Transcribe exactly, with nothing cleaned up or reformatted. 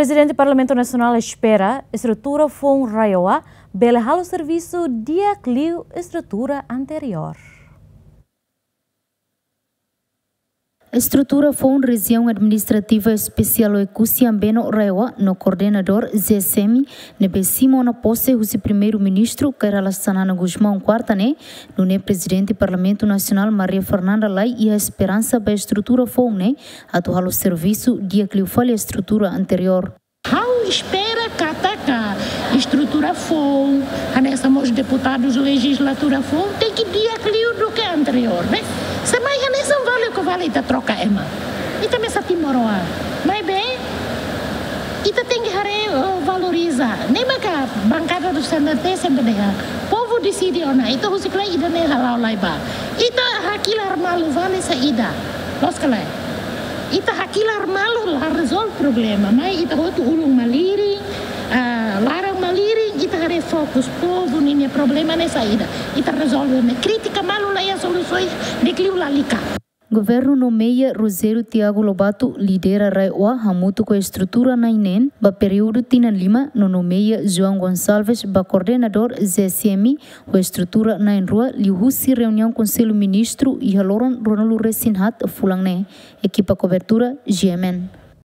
Presidente do Parlamento Nacional espera estrutura Fon Raioa belehar o serviço dia clio estrutura anterior. A estrutura foi uma região administrativa especial e Cusiambeno Raioa, no coordenador Z S M, nebe Simon na posse o primeiro-ministro, Kerala Sanana Guzmão quarta né, no ne presidente do Parlamento Nacional Maria Fernanda Lai e a esperança da estrutura foi né, atuar o serviço dia que falha a estrutura anterior. How espera katakan estrutura foi, nessa os deputados legislatura foi tem que dia que do que anterior, né? Semai nessa vale que vale ita troca ema. Ita mesa timoroa. Mas bem, ita tem que valorizar. Nem maka bancada do Senate sempre deha. Povo decide ona. Ita husikla ida ne halau laiba. Ita hakilar malu vale sa ida. Los kalai. Ita hakilar malu la resolve problema. Mas ita hotu ulung maliri, uh, larang maliri, ita hare fokus povo nini problema nessa ida. Ita resolve ne crítica malu la ya soluções de clio lalika. Governo nomeia Rosério Tiago Lobato lidera Raioa hamutu com a estrutura na Inen, ba período tina lima no nomeia João Gonçalves ba coordenador Z S M, a estrutura na Enrua liuhusi reunião conselho ministro e haloron Ronaldo Resinhat fulang ne, equipa cobertura G M N.